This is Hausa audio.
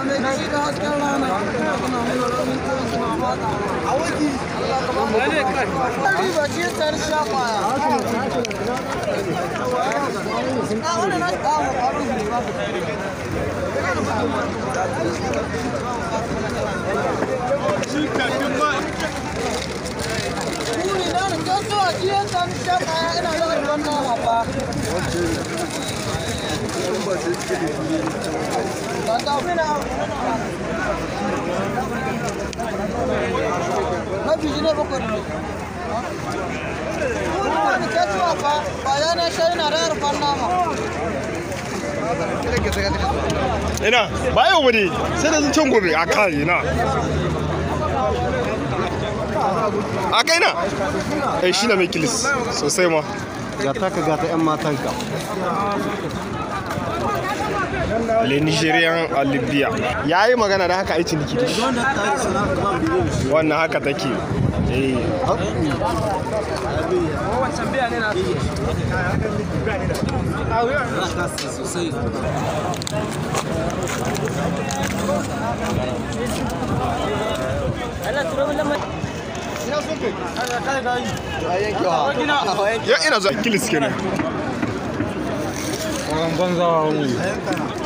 ina ba yau bane sai da zuciyar gobe a kai ina a kai na shi na mai kilis sosai ma gata ka gata 'yan matanka le nigerian a libya ya yi magana da haka aikin likita wannan haka take ya ina zuwa kilis kenan banza